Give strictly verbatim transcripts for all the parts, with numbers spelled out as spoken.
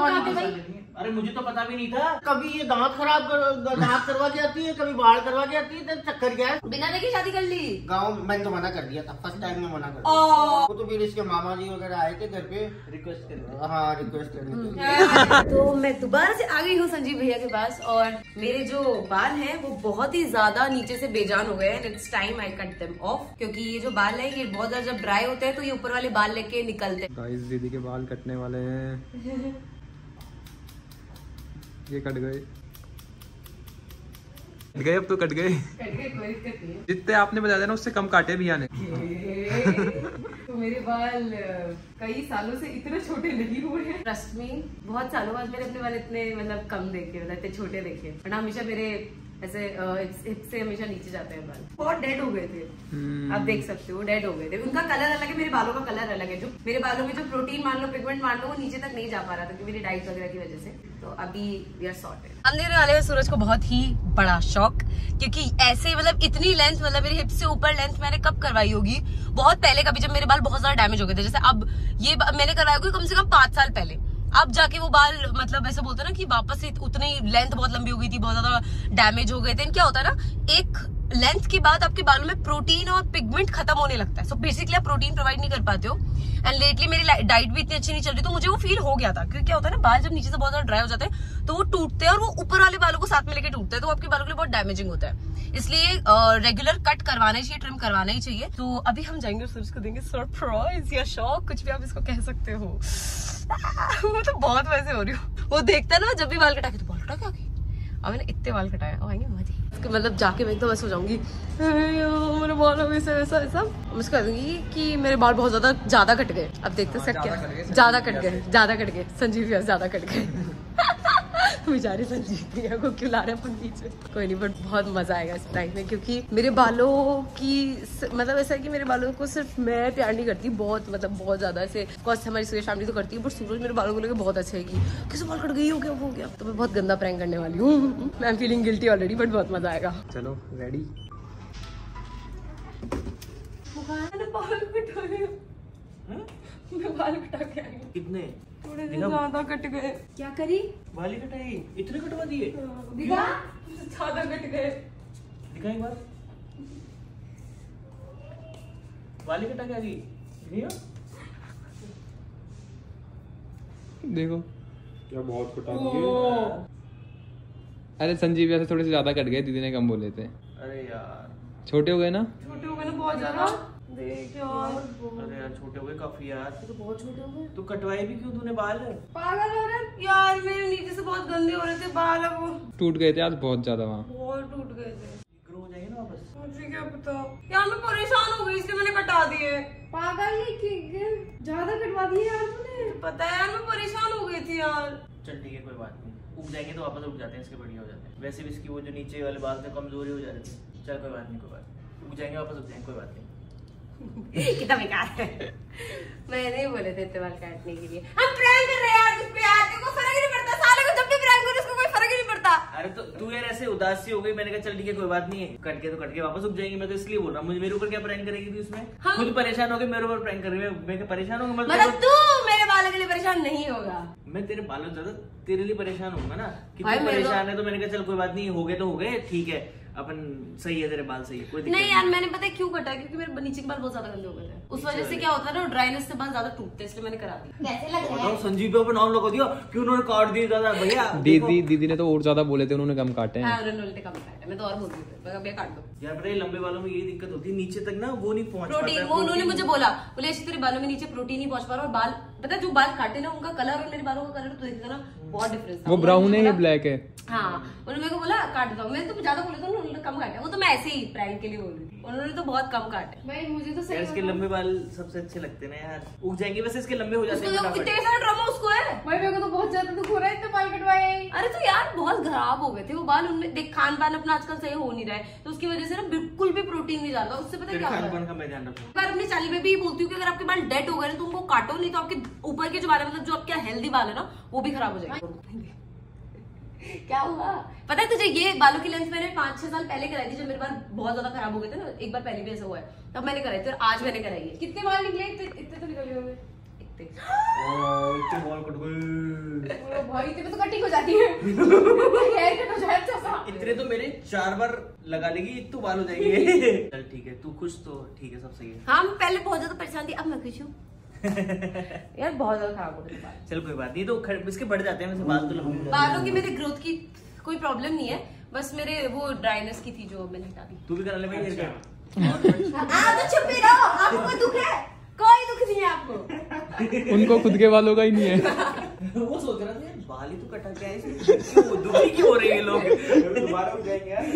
वाली। अरे मुझे तो पता भी नहीं था। कभी ये दांत खराब कर, दांत करवा के आती है, कभी बाल करवा के आती है, चक्कर क्या है। बिना देखे शादी कर ली। गाँव मैंने तो मना कर दिया था, फर्स्ट टाइम में मना कर दिया। वो तो फिर इसके मामा जी वगैरह आए थे घर पे रिक्वेस्ट करने। हाँ रिक्वेस्ट करने। तो मैं दोबारा से आ गई हूँ संजीव भैया के पास और मेरे जो बाल हैं वो बहुत ही ज्यादा नीचे से बेजान हो गए हैं। It's time I cut them off, क्योंकि ये जो बाल है ये बहुत ज्यादा जब ड्राई होते हैं तो ये ऊपर वाले बाल लेके निकलते हैं। गाइस दीदी के बाल कटने वाले हैं। ये कट गए कट गए अब तो कट गए कट गए, कोई दिक्कत नहीं है। जितने आपने बताया ना उससे कम काटे भी आने। तो मेरे बाल कई सालों से इतने छोटे नहीं हुए हैं। ट्रस्ट मी, बहुत सालों बाद मेरे अपने बाल इतने मतलब कम देखे, मतलब इतने छोटे देखे। वरना हमेशा मेरे ऐसे हिप से हमेशा नीचे जाते हैं बाल। बहुत डेड हो गए थे, आप देख सकते हो डेड हो गए थे। उनका कलर अलग है, मेरे बालों का कलर अलग है। जो मेरे बालों में जो प्रोटीन मान लो, पिगमेंट मान लो, वो नीचे तक नहीं जा पा रहा था क्योंकि मेरी डाइट वगैरह की वजह से। तो अभी वी आर सॉर्टेड। हम देने वाले हैं सूरज को बहुत ही बड़ा शौक, क्योंकि ऐसे मतलब इतनी लेंथ, मतलब मेरे हिप से ऊपर लेंथ मैंने कब करवाई होगी, बहुत पहले कभी, जब मेरे बाल बहुत ज्यादा डैमेज हो गए थे। जैसे अब ये मैंने करवाया होगी कम से कम पांच साल पहले। अब जाके वो बाल मतलब ऐसे बोलते हैं ना कि वापस से उतनी लेंथ बहुत लंबी हो गई थी, बहुत ज्यादा डैमेज हो गए थे। क्या होता है ना, एक लेंथ के बाद आपके बालों में प्रोटीन और पिगमेंट खत्म होने लगता है। सो बेसिकली आप प्रोटीन प्रोवाइड नहीं कर पाते हो। एंड लेटली मेरी डाइट भी इतनी अच्छी नहीं चल रही, तो मुझे वो फील हो गया था। क्योंकि क्या होता है ना, बाल जब नीचे से बहुत ज्यादा ड्राई हो जाते हैं तो वो टूटते हैं और वो ऊपर वाले बालों को साथ में लेके टूटते हैं, तो वो आपके बालों के लिए बहुत डैमेजिंग होता है। इसलिए रेगुलर कट करवाना चाहिए, ट्रिम करवाना ही चाहिए। तो अभी हम जाएंगे और सूरज को देंगे सरप्राइज या शॉक, कुछ भी आप इसको कह सकते हो। वो तो बहुत वैसे हो रही हूँ, वो देखता है ना जब भी बाल कटा के, तो बाल कटा के आ गई। अब मैंने इतने बाल कटाए आएंगे मजे, मतलब जाके मैं तो बस हो जाऊंगी मेरे बाल वैसे वैसा ऐसा। मैं उसको कह दूंगी कि मेरे बाल बहुत ज्यादा ज्यादा कट गए। अब देखते हैं क्या, ज्यादा कट गए, ज्यादा कट गए संजीव भैया, ज्यादा कट गए। बेचारे संजीव भैया को क्यों ला रहे हैं पीछे। कोई नहीं, बट बहुत मजा आएगा इस टाइम में, क्योंकि मेरे बालों की मतलब ऐसा है कि मेरे बालों को सिर्फ मैं प्यार नहीं करती, बहुत मतलब बहुत ज्यादा ऐसे कॉस्ट हमारी सूरज फैमिली तो करती है, बट सूरज मेरे बालों को लेकर बहुत अच्छा है कि किसी बाल कट गई हो क्या, वो हो गया। तो मैं बहुत गंदा प्रैंक करने वाली हूँ। I am feeling guilty already, but बहुत मजा आएगा। चलो रेडी। मैं बाल कटा के आई। कितने? थोड़े दिन ज्यादा कट गए। क्या करी? बाल ही कटाई, इतने कटवा दिए? दिखा, ज्यादा कट गए। दिखा एक बार, बाल ही कटा के आ गई। देखो क्या बहुत कटा दिए। अरे संजीव ऐसे थोड़े से ज्यादा कट गए, दीदी ने कम बोले थे। अरे यार छोटे हो गए ना, छोटे हो गए ना बहुत ज्यादा। देख यार, अरे यार छोटे हो गए काफी यार। तो बहुत छोटे हो गए। तू कटवाए भी क्यों तूने बाल? पागल हो रहे यार, मेरे नीचे से बहुत गंदे हो रहे थे बाल, अब वो टूट गए थे आज बहुत ज्यादा वहाँ। बहुत टूट गए थे। ग्रो हो जाएंगे ना वापस। मुझे क्या पता यार, मैं परेशान हो गई इसलिए मैंने कटा दिए। पागल नहीं कि ज्यादा कटवा दिए यार तूने। पता है यार, मैं परेशान हो गई थी यार। चल ठीक है, कोई बात नहीं, उग जाएंगे तो वापस उग जाते हैं, इसके बढ़िया हो जाते हैं। वैसे भी इसकी वो जो नीचे वाले बाल थे कमजोरी हो जा रही थी। चल कोई बात नहीं, कोई बात नहीं, उग जाएंगे वापस उग जाएंगे, कोई बात नहीं। कितना बेकार है। मैंने ही बोले थे इतने बाल काटने के लिए। हम प्रैंक कर रहे हैं यार कुछ पे यार, देखो फर्क ही नहीं पड़ता। साले को जब भी प्रैंक करो उसको कोई फर्क ही नहीं पड़ता। अरे तो तू यार ऐसे उदास सी हो गई, मैंने कहा चल ठीक है कोई बात नहीं है, कट के तो कट के वापस उग जाएंगे। मैं तो इसलिए बोल रहा हूँ, मुझे मेरे ऊपर क्या प्रैंक करेगी तू इसमें? हाँ? खुद परेशान हो गई, मेरे ऊपर प्रैंक कर रही है। मैं क्या परेशान होगा? मतलब तू मेरे बालों के लिए परेशान नहीं होगा। मैं तेरे बालों से ज्यादा तेरे लिए परेशान होऊंगा ना, कि तू परेशान है। तो मैंने कहा चल कोई बात नहीं, हो गए तो हो गए, ठीक है, अपन सही है, तेरे बाल सही है, कोई दिक्कत नहीं। यार मैंने पता है क्यों कटा, क्योंकि मेरे नीचे के बाल बहुत ज्यादा गंदे हो गए थे। उस वजह से क्या होता है ना, ड्राइनेस से बाल ज्यादा टूटते हैं, इसलिए मैंने करा दिया। कैसे लग रहा है? संजीव पे नाम लगा दिया कि उन्होंने काट दिए ज्यादा। भैया दीदी दीदी ने तो और ज्यादा बोले थे, उन्होंने कम काटे हैं। हाँ, उन्होंने कम काटे, मैं तो और बोल रही थी भैया काट दो। यार पता है लंबे बालों में ये दिक्कत होती है, नीचे तक ना वो नहीं पहुंच पाता प्रोटीन। वो उन्होंने मुझे बोला, बोले ऐसे तेरे बालों में नीचे प्रोटीन नहीं पहुंच पा रहा, और बाल पता है जो बाल काटे ना उनका कलर और मेरे बालों का कलर तो देखा ना बहुत डिफरेंस था। वो ब्राउन है, ये ब्लैक है। हाँ, उन्होंने मेरे को बोला काट दो। मैंने तो ज्यादा बोले तो उन्होंने कम काटे, वो तो मैं ऐसे ही प्रैंक के लिए बोल रही थी। उन्होंने तो बहुत कम काटे। भाई मुझे तो सही इसके लंबे बाल सबसे अच्छे लगते हैं यार, उग जाएंगे वैसे इसके लंबे हो जाते हैं। इतने सारा ड्रामा उसको है। भाई मेरे को तो बहुत ज्यादा दुख हो रहा है, इतने बाल कटवाए। अरे तो यार बहुत खराब हो गए थे वो बाल। उनमें देख खान पान अपना आजकल सही हो नहीं रहा है, तो उसकी वजह से ना बिल्कुल भी प्रोटीन नहीं जाता। उससे पता क्या खान पान का मैं ध्यान रखूं। पर अपनी चाली में भी बोलती हूँ कि अगर आपके बाल डेड हो गए तो उनको काटो, नहीं तो आपके ऊपर के जो बाल मतलब जो आपके हेल्दी बाल है ना वो भी खराब हो जाएंगे। क्या हुआ पता है तुझे? ये बालों की लेंथ मैंने पाँच छह साल पहले कराई थी, जब मेरे बाल बहुत ज्यादा खराब हो गए थे ना। एक बार पहले भी ऐसा हुआ है, तब मैंने कराई थी, और आज मैंने कराई है। कितने बाल निकले? इतने तो निकले होंगे। इतने बाल कट गए। भाई इतने तो कटिंग हो जाती है। हेयर कट हो जाए अच्छा सा। इतने तो मेरे चार बार लगा लेगी तो बाल हो जाएंगे। चल ठीक है, तू खुश तो ठीक है, सब सही है। हाँ मैं पहले बहुत ज्यादा परेशान थी, अब मैं खुश हूँ। यार बहुत ज्यादा खराब हो गए बाल। चल कोई बात नहीं, तो खड़- इसके बढ़ जाते हैं, वैसे बाल तो लंबे बालों की मेरे ग्रोथ की कोई प्रॉब्लम नहीं है, बस मेरे वो ड्राइनेस की थी जो मैंने हटा दी। तू भी करा ले भाई हेयर कट। आप तो चुप ही रहो, आपको कोई दुख है? कोई दुख नहीं है आपको। उनको खुद के बालों का ही नहीं है। वो सोच रहा था बाल ही तो कटा क्या है, क्यों दुखी क्यों हो रहे हैं ये लोग। दोबारा हो जाएंगे यार,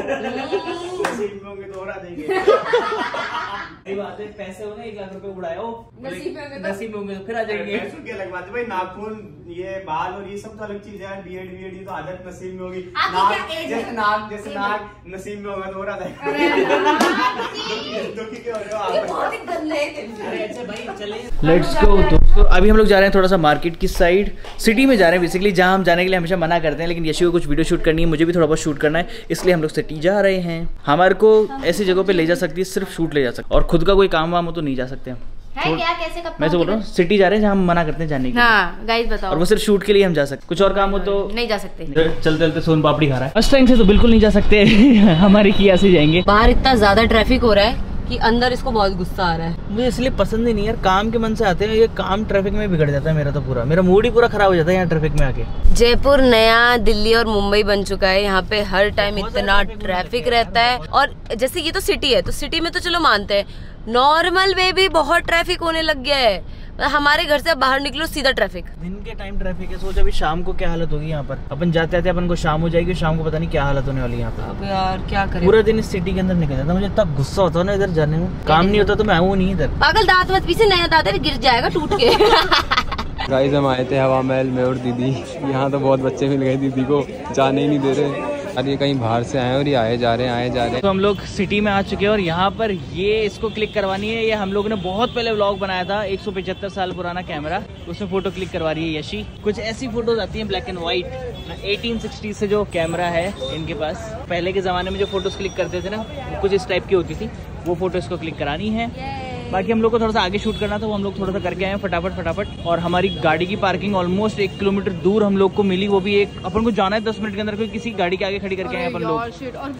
नसीब में होंगे तो और आ जाएंगे। सही बात है, पैसे हो ना एक लाख रुपए उड़ाए हो, नसीब में होंगे तो- नसीब में होंगे तो फिर आ जाएंगे। पैसों की अलग बात है भाई, नाखून ये बाल और ये सब तो अलग चीज है यार। बीएड बीएड ये तो आदत नसीब में होगी। आपकी नाक क्या एज जैसे है? नाक जैसे नाक नसीब में होगा तो और आ जाएगा। दुखी क्यों हो रहे हो ये आप? बहुत ही गंदे अरे अच्छा भाई चले, लेट्स गो दोस्तों। अभी हम लोग जा रहे हैं थोड़ा सा मार्केट की साइड, सिटी में जा रहे हैं बेसिकली, जहाँ हम जाने के लिए हमेशा मना करते हैं, लेकिन यशी को कुछ वीडियो शूट करनी है, मुझे भी थोड़ा बहुत शूट करना है, इसलिए हम लोग सिटी जा रहे हैं। हमारे को ऐसी जगहों पे ले जा सकती है, सिर्फ शूट ले जा सकते, और खुद का कोई काम वाम हो तो नहीं जा सकते हम। है क्या, कैसे कब मैं तो बोल रहा हूँ सिटी जा रहे हैं जहाँ हम मना करते हैं जाने के लिए। हाँ गाइस बताओ। और वो सिर्फ शूट के लिए हम जा सकते, कुछ और काम हो तो नहीं जा सकते। चलते चलते सोन पापड़ी खा रहा है, फर्स्ट टाइम से तो बिल्कुल नहीं जा सकते। हमारी किया से जाएंगे। बाहर इतना ज्यादा ट्रैफिक हो रहा है कि अंदर इसको बहुत गुस्सा आ रहा है। मुझे इसलिए पसंद ही नहीं यार, काम के मन से आते हैं, ये काम ट्रैफिक में बिगड़ जाता है मेरा तो पूरा, मेरा मूड ही पूरा खराब हो जाता है यहाँ ट्रैफिक में आके। जयपुर नया दिल्ली और मुंबई बन चुका है, यहाँ पे हर टाइम इतना ट्रैफिक रहता है। और जैसे ये तो सिटी है, तो सिटी में तो चलो मानते हैं, नॉर्मल में भी बहुत ट्रैफिक होने लग गया है। हमारे घर से अब बाहर निकलो सीधा ट्रैफिक। दिन के टाइम ट्रैफिक है, सोच अभी शाम को क्या हालत होगी यहाँ पर। अपन जाते आते अपन को शाम हो जाएगी, शाम को पता नहीं क्या हालत होने वाली है यहाँ पर। अब यार क्या करें, पूरा दिन इस सिटी के अंदर निकल जाता है, मुझे इतना गुस्सा होता है ना इधर जाने में, काम नहीं होता तो मैं आऊँ नहीं इधर। पागल दांत मत पीछे, नया दांत है गिर जाएगा टूट के। गाइस हम आए थे हवा महल में और दीदी, यहाँ तो बहुत बच्चे मिल गए दीदी को, जाने ही नहीं दे रहे। अरे कहीं बाहर से आए और ये आए जा रहे हैं आए जा रहे हैं। तो हम लोग सिटी में आ चुके हैं और यहाँ पर ये इसको क्लिक करवानी है। ये हम लोगों ने बहुत पहले व्लॉग बनाया था, एक सौ पचहत्तर साल पुराना कैमरा, उसमें फोटो क्लिक करवा रही है यशी। कुछ ऐसी फोटोज आती हैं ब्लैक एंड व्हाइट, अठारह सौ साठ से जो कैमरा है इनके पास, पहले के जमाने में जो फोटोज क्लिक करते थे ना, कुछ इस टाइप की होती थी, वो फोटो इसको क्लिक करानी है। बाकी हम लोग को थोड़ा सा आगे शूट करना था, वो हम लोग थोड़ा सा करके आए हैं फटाफट फटाफट। और हमारी गाड़ी की पार्किंग ऑलमोस्ट एक किलोमीटर दूर हम लोग को मिली, वो भी एक, अपन को जाना है दस मिनट के अंदर, कोई किसी गाड़ी के आगे खड़ी करके आए अपन लोग।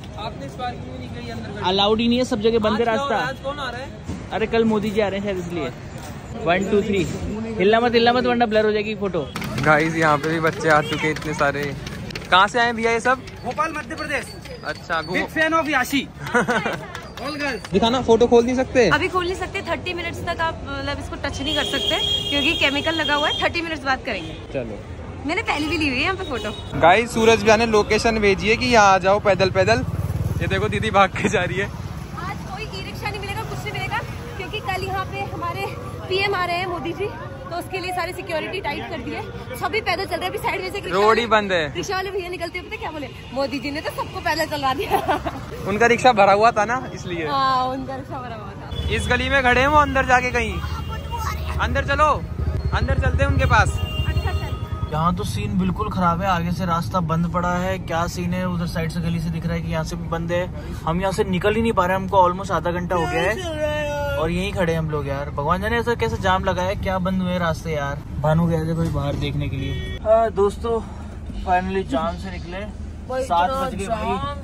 अलाउड ही नहीं है, सब जगह बंद है रास्ता। कौन आ रहा है? अरे कल मोदी जी आ रहे हैं शायद, इसलिए। वन टू थ्री, हिलना मत हिलना मत वरना ब्लर हो जाएगी फोटो। गाइस यहाँ पे भी बच्चे आ चुके हैं इतने सारे। कहाँ से आए भैया ये सब? भोपाल मध्य प्रदेश। अच्छा, बिग फैन ऑफ याशी। दिखाना, फोटो खोल नहीं सकते अभी खोल नहीं सकते, थर्टी मिनट्स तक आप मतलब इसको टच नहीं कर सकते क्योंकि केमिकल लगा हुआ है। थर्टी मिनट्स बाद करेंगे। चलो, मैंने पहले भी ली हुई है यहाँ पे फोटो। गाइस सूरज भैया ने लोकेशन भेजी है कि यहाँ आ जाओ पैदल पैदल। ये देखो दीदी भाग के जा रही है। आज कोई ई रिक्शा नहीं मिलेगा, कुछ नहीं मिलेगा, क्योंकि कल यहाँ पे हमारे पीएम आ रहे हैं मोदी जी, तो उसके लिए सारी सिक्योरिटी टाइट कर दी है। सभी पैदल चल रहे हैं, अभी साइड में से रोड ही बंद है। रिक्शा वाले भैया निकलते हुए क्या बोले, मोदी जी ने तो सबको पैदल चलवा दिया। उनका रिक्शा भरा हुआ था ना, इसलिए। हाँ उनका रिक्शा भरा हुआ था। इस गली में खड़े हैं वो, अंदर जाके कहीं अंदर चलो, अंदर चलते हैं उनके पास। अच्छा चल। यहाँ तो सीन बिल्कुल खराब है, आगे से रास्ता बंद पड़ा है। क्या सीन है, उधर साइड से गली से दिख रहा है कि यहाँ से भी बंद है। हम यहाँ से निकल ही नहीं पा रहे, हमको ऑलमोस्ट आधा घंटा हो गया है और यहीं खड़े हम लोग यार। भगवान जाने ऐसा कैसे जाम लगा है, क्या बंद हुए रास्ते यार। भानु गए थे कोई बाहर देखने के लिए। हाँ दोस्तों, फाइनली जाम से निकले, सात बज गए भाई।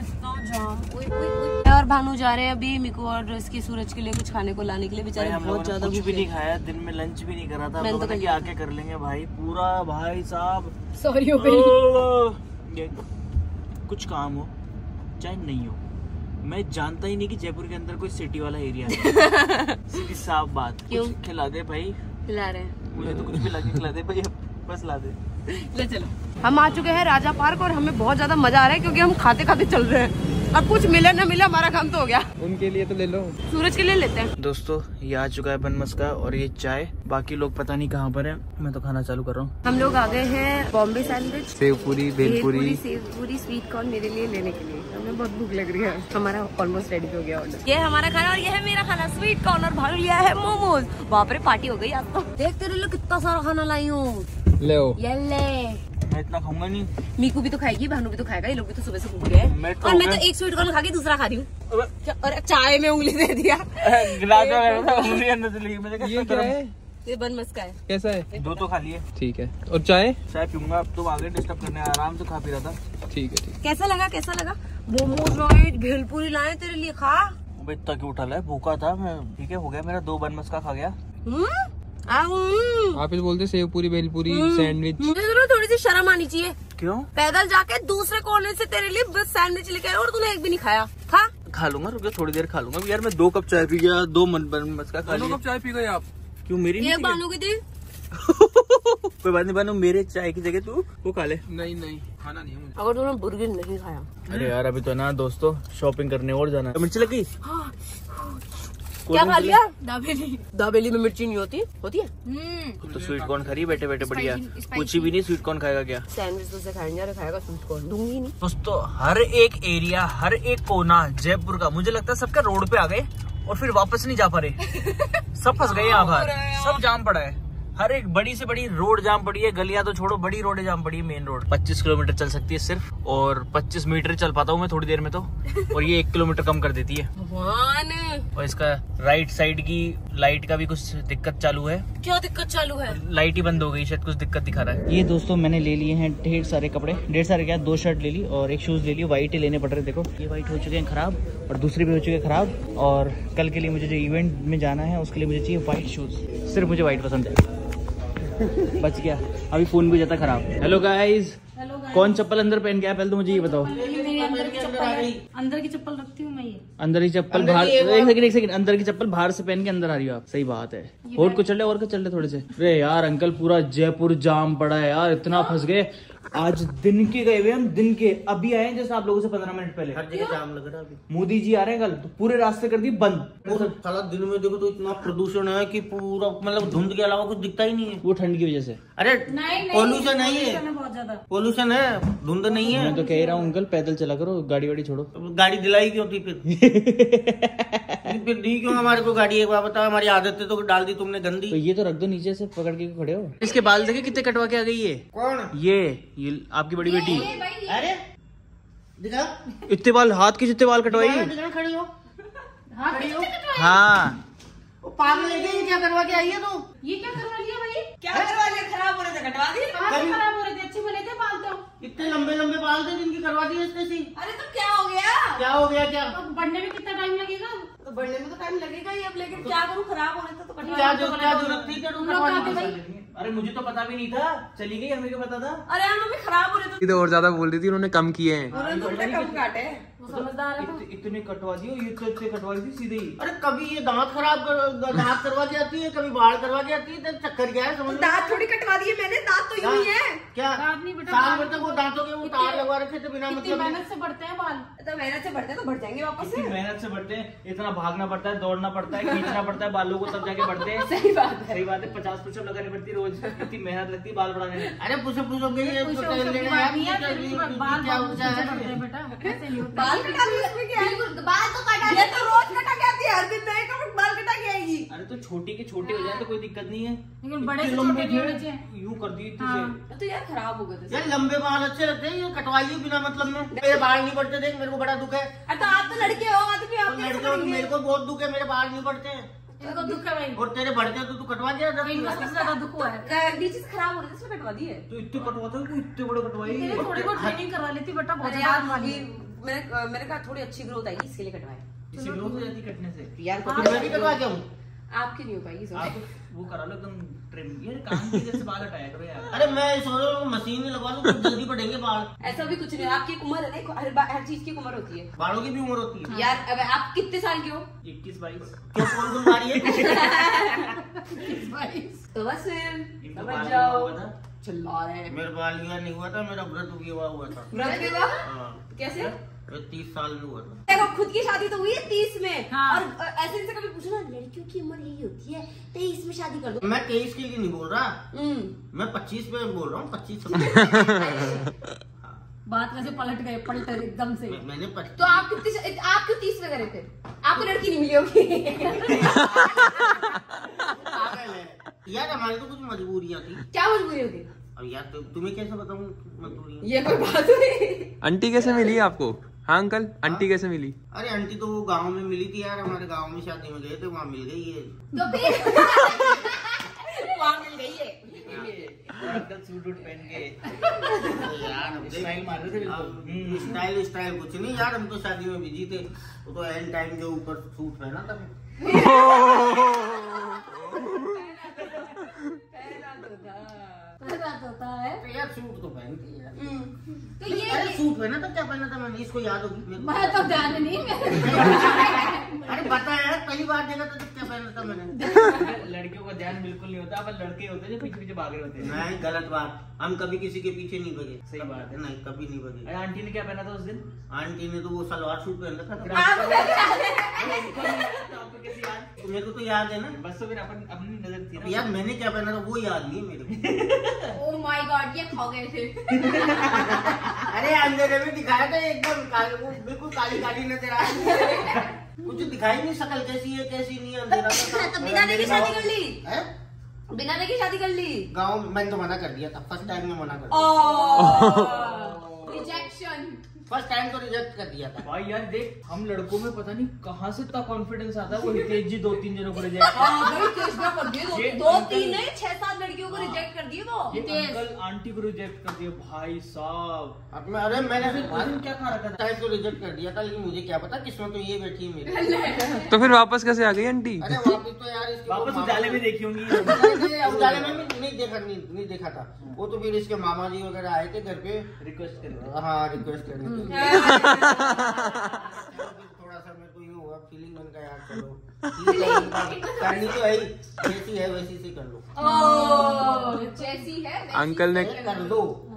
और भानु जा रहे हैं अभी मिको और इसकी सूरज के लिए कुछ खाने को लाने के लिए, बेचारे बहुत ज्यादा कुछ भी नहीं खाया, दिन में लंच भी नहीं करा था। मैंने तो क्या आके कर लेंगे भाई, पूरा भाई साहब सॉरी हो गई। कुछ काम हो चाहे नहीं हो, मैं जानता ही नहीं कि जयपुर के अंदर कोई सिटी वाला एरिया है। सीधी साफ बात। क्यों? कुछ खिला दे भाई, खिला रहे हैं मुझे तो कुछ भी ला के खिला दे भाई, बस ला दे। ले चलो। हम आ चुके हैं राजा पार्क और हमें बहुत ज्यादा मजा आ रहा है क्योंकि हम खाते खाते चल रहे हैं। अब कुछ मिले ना मिले हमारा काम तो हो गया। उनके लिए तो ले लो, सूरज के लिए लेते हैं। दोस्तों ये आ चुका है बनमस का और ये चाय, बाकी लोग पता नहीं कहाँ पर है। मैं तो खाना चालू कर रहा हूँ। हम लोग आ गए हैं Bombay sandwich, sev puri, bhelpuri, sev puri, sweet corn मेरे लिए लेने के लिए। हमें बहुत भूख लग रही है। हमारा ऑलमोस्ट रेडी हो गया ऑर्डर। ये हमारा खाना और ये है मेरा खाना, स्वीट कॉर्न, और भाई लिया है मोमोज। बाप रे पार्टी हो गई आज तो। देख तेरे लिए कितना सारा खाना लाई हूँ, ले ओ। ये ले। मैं इतना खाऊंगा नहीं। मीकू भी तो खाएगी, भानु भी तो खाएगा, ये लोग भी तो सुबह से भूख गए हैं। मैं तो और मैं तो एक स्वीट कॉर्न खा के दूसरा खा रही हूँ और चाय में उंगली दे दिया। गिलास में उंगली अंदर चली गई। ये क्या है? ये बन मस्का है। कैसा है? दो तो खा लिए। ठीक है। और चाय? चाय पीऊंगा, अब तो आगे डिस्टर्ब करने आराम से खा पी रहा था। ठीक है ठीक। कैसा लगा कैसा लगा? मोमोज लाए, भेलपुरी लाए तेरे लिए, खा। इतना क्यों उठा है, भूखा था मैं। ठीक है, हो गया मेरा, दो बन मस्का खा गया। आप इस बोलते सेव पूरी, भेलपुरी, सैंडविच। मुझे तो थोड़ी सी शर्म आनी चाहिए। क्यों? पैदल जाके दूसरे कोने से तेरे लिए बस सैंडविच लेके आया और तूने एक भी नहीं खाया। खा। खा लूंगा, रुक थोड़ी देर खा लूंगा यार। मैं दो कप चाय पी गया, दो मन बन मस्का खा लिया। दो कप चाय पी गए आप? क्यों, मेरी नहीं? ये बानू की थी। कोई बात नहीं बानू, मेरे चाय की जगह तू वो खा ले। नहीं नहीं, खाना नहीं है मुझे। अगर तूने बर्गर नहीं खाया। अरे यार अभी तो ना दोस्तों शॉपिंग करने और जाना है। मिर्ची लगी? हाँ। क्या खा लिया? दाबेली। दाबेली में मिर्ची नहीं होती? होती है। तो स्वीट कॉर्न खा रही बैठे बैठे, बढ़िया। पूछी भी नहीं स्वीट कॉर्न खाएगा क्या? सैंडविच तो से खाएंगे, खाएगा स्वीट कॉर्न दूंगी नहीं। दोस्तों हर एक एरिया, हर एक कोना जयपुर का मुझे लगता है सबका रोड पे आ गए और फिर वापस नहीं जा पा रहे। सब फंस गए यहाँ पर, सब जाम पड़ा है। हर एक बड़ी से बड़ी रोड जाम पड़ी है, गलियां तो छोड़ो, बड़ी रोड जाम पड़ी है। मेन रोड पच्चीस किलोमीटर चल सकती है सिर्फ, और पच्चीस मीटर चल पाता हूँ मैं थोड़ी देर में तो, और ये एक किलोमीटर कम कर देती है। भगवान। और इसका राइट साइड की लाइट का भी कुछ दिक्कत चालू है। क्या दिक्कत चालू है? लाइट ही बंद हो गई, शायद कुछ दिक्कत दिखा रहा है। ये दोस्तों मैंने ले लिए हैं ढेर सारे कपड़े, ढेर सारे क्या, दो शर्ट ले ली और एक शूज ले ली। व्हाइट ही लेने पड़ रहे, देखो ये व्हाइट हो चुके हैं खराब और दूसरे भी हो चुके हैं खराब। और कल के लिए मुझे जो इवेंट में जाना है उसके लिए मुझे चाहिए व्हाइट शूज, सिर्फ मुझे व्हाइट पसंद है। बच गया, अभी फोन भी जाता खराब। हेलो गाइस, कौन चप्पल अंदर पहन के आया पहले तो मुझे ये बताओ। मेरी अंदर की चप्पल है, अंदर की चप्पल रखती हूँ मैं। ये अंदर की चप्पल बाहर, एक सेकंड एक सेकंड, अंदर की चप्पल बाहर से पहन के अंदर आ रही हो आप? सही बात है। और कुछ चल रहे और कुछ चल रहे थोड़े से। अरे यार अंकल पूरा जयपुर जाम पड़ा है यार, इतना फंस गए। आज दिन के गए हुए हम, दिन के अभी आए हैं जैसे आप लोगों से पंद्रह मिनट पहले। हर जगह जाम लग रहा है अभी। मोदी जी आ रहे हैं कल, तो पूरे रास्ते कर दी बंद। साला दिन में देखो तो इतना प्रदूषण है कि पूरा मतलब धुंध के अलावा कुछ दिखता ही नहीं है। वो ठंड की वजह से। अरे पोल्यूशन है, ये बहुत ज्यादा पोल्यूशन है, धुंध नहीं है। मैं तो कह रहा हूँ अंकल पैदल चला करो, गाड़ी वाड़ी छोड़ो। गाड़ी दिलाई क्यों थी फिर? फिर दी क्यों हमारे को गाड़ी? एक बार बताओ, हमारी आदतें तो डाल दी तुमने गंदी। तो ये तो रख दो नीचे से पकड़ के खड़े हो। इसके बाल देखे कितने कटवा के आ गई है। कौन? ये ये आपकी बड़ी बेटी। अरे दिखा, इतने बाल, हाथ के जितने बाल कटवाई। दिखा, खड़ी हो, खड़ी हो। हाँ पागल है क्या? क्या करवा के आई है तू? ये क्या करवा लिया भाई? क्या करवा लिया? खराब हो रहे थे, कटवा दिए। खराब हो रहे थे, अच्छे बने थे बाल तो। इतने लंबे लंबे बाल थे जिनकी करवा दी इसने सी। अरे तो क्या हो गया? क्या हो गया? क्या तो बढ़ने में कितना टाइम लगेगा? तो बढ़ने में तो टाइम लगेगा ही अब, लेकिन क्या करूँ, खराब हो रहे थे तो कटवा। क्या जो क्या जरूरत थी? क्या करवाने की? अरे मुझे तो पता भी नहीं था, चली गई, हमें क्या पता था। अरे यार मम्मी खराब हो रहे थे। तो और ज्यादा बोल रही थी, उन्होंने कम किए हैं। उन्होंने कम काटे, वो समझदार है। इत, इतने कटवा दियो, ये तो इतने कटवाई थी सीधे ही। अरे कभी ये दांत खराब कर, दांत करवा के आती है, कभी बाल करवा के आती है, तो चक्कर क्या है समझ? दांत थोड़ी कटवा दिए मैंने, दांत तो यूं ही है। क्या दांत नहीं बेटा, साल भर तक वो दांतों के वो तार लगवा रखे थे बिना मतलब। मेहनत से बढ़ते हैं बाल, तो मेहनत से बढ़ते हैं तो बढ़ जाएंगे वापस से। मेहनत से बढ़ते हैं, इतना भागना पड़ता है, दौड़ना पड़ता है, खींचना पड़ता है बालों को, तब जाके बढ़ते हैं। सही बात है, सही बात है। पचास पुशअप लगानी पड़ती है रोज, इतनी मेहनत लगती है बाल बढ़ाने में। अरे पुशअप पुशअप के लिए बाल कटा लिया, बाल तो कटा लिया, तो रोज कटा के आती है, हर दिन नए का बाल कटा के आएगी। अरे तो छोटी के छोटे हो जाए तो कोई दिक्कत नहीं है, लेकिन बड़े से छोटे नहीं होने चाहिए। यूं कर दी हाँ। तो यार खराब हो गए थे यार, लंबे बाल अच्छे लगते हैं, ये कटवाइए बिना मतलब में। मेरे बाल नहीं बढ़ते, देख मेरे को बड़ा दुख है। तो आप तो लड़के हो, आदमी आप कैसे लड़के हो तो मेरे को बहुत दुख है, मेरे बाल नहीं बढ़ते हैं। तेरे को दुख है भाई, और तेरे बढ़ते हैं तो तू कटवा दिया। सबसे ज्यादा दुख हुआ है, नीचे से खराब हो रहे थे, इसमें कटवा दिए। तो इतने कटवाते हो, इतने बड़े कटवाई। तेरे थोड़ी बहुत ट्रेनिंग करवा लेती बेटा, बहुत यार मैंने मैंने कहा थोड़ी अच्छी ग्रोथ आएगी इसके लिए कटवाए। इससे ग्रोथ हो जाती कटने से यार मैं भी कटवा के हूँ, आपकी नहीं हो पाएगी। आप वो करा लो एकदम ट्रिम, ये काम की जैसे बाल हटाया करो यार। अरे मैं सोच रहा हूँ मशीन में लगवा लूँ तो जल्दी बढ़ेंगे बाल। ऐसा भी कुछ नहीं, आपकी एक उम्र है ना, हर बा- हर चीज की उम्र होती है। बालों की भी उम्र होती है यार अब आप कितने साल के हो? इक्कीस बाईस। क्यों कौन बीमारी है? तो बस फिर इनको समझ बाल जाओ, हुआ था। चिल्ला रहे हैं। मेरा बाल हुआ नहीं हुआ था, मेरा व्रत हुआ हुआ था। व्रत के बाद हाँ, कैसे? तीस साल में हुआ था। देखो खुद की शादी तो हुई है तीस में, हाँ। और अ, ऐसे ऐसे कभी पूछना लड़कियों की उम्र यही होती है, तेईस में शादी कर दो। मैं तेईस के लिए नहीं बोल रहा, हम्म मैं पच्चीस पे बोल रहा हूँ। पच्चीस बात वैसे पलट गए, पलट एकदम से। मैंने पच... तो आप कितने आप क्यों तीस में करे थे? आपको लड़की नहीं मिली होगी। यार हमारी तो कुछ मजबूरियाँ थी। क्या मजबूरी होगी? अब यार तु, तुम्हें कैसे बताऊँ मजबूरियाँ? ये कोई बात हुई? आंटी कैसे मिली आपको? हाँ अंकल, आंटी कैसे मिली? अरे आंटी तो वो गांव में मिली थी यार, हमारे गांव में शादी में गए थे, वहाँ मिल गई है। तो फिर यही है। और अंकल सूट वूट पहन के यार स्टाइल मार रहे थे बिल्कुल। स्टाइल स्टाइल कुछ नहीं यार, हम तो शादी में बिजी थे, वो तो एंड टाइम के ऊपर सूट पहना था। पहना तो होता है। तो यार सूट तो पहनती है यार। तो ये अरे सूट पहना था, क्या पहना था मैंने, इसको याद होगी मेरे को। मैं तो ध्यान नहीं अरे बता यार, पहली बार देखा था तो क्या पहना था मैंने। लड़कियों का ध्यान बिल्कुल नहीं होता, अपन लड़के होते हैं जो पीछे पीछे भाग रहे होते हैं। नहीं, गलत बात, हम कभी किसी के पीछे नहीं भगे। सही बात है। नहीं, कभी नहीं भगे। अरे आंटी ने क्या पहना था उस दिन? आंटी ने तो वो सलवार सूट पहन रखा था। आपको कैसे याद? तो मेरे को तो याद है ना। बस तो फिर अपन अपनी नजर थी ना। यार मैंने क्या पहना था वो याद नहीं है मेरे को। ओ माय गॉड, ये खो गए थे। अरे अंधेरे में दिखाया था एकदम काली, वो बिल्कुल काली काली नजर आ रही है। कुछ दिखाई नहीं, शक्ल कैसी है कैसी नहीं है, अंधेरा था। तो बिना देखे शादी कर ली? हैं? बिना देखे शादी कर ली? गाँव में मैंने तो मना कर दिया था, फर्स्ट टाइम में मना कर दिया। रिजेक्शन। फर्स्ट टाइम तो रिजेक्ट कर दिया था। भाई यार देख, हम लड़कों में पता नहीं कहाँ से इतना कॉन्फिडेंस आता है। वो हितेश जी दो तीन जनों को रिजेक्ट ये दो तीन नहीं, छह सात लड़कियों को रिजेक्ट कर दिए वो। अंकल आंटी को रिजेक्ट कर दिया भाई साहब। अब मैं अरे मैंने फिर उस दिन क्या खा रखा था? टाइम तो रिजेक्ट कर दिया था, लेकिन मुझे क्या पता किस्मत तो ये बैठी है मेरी। तो फिर वापस कैसे आ गई आंटी? अरे वापस तो यार इसके वापस मामा- उजाले में देखी होंगी। उजाले में भी नहीं देखा, नहीं नहीं देखा था वो तो। फिर इसके मामा जी वगैरह आए थे घर पे रिक्वेस्ट कर हाँ रिक्वेस्ट करने के लिए। थोड़ा सा मेरे को यूँ हुआ, फीलिंग बन गया यार, चलो ठीक है, करनी तो है ही, जैसी है वैसी से कर लो। जैसी है अंकल ने कर दो।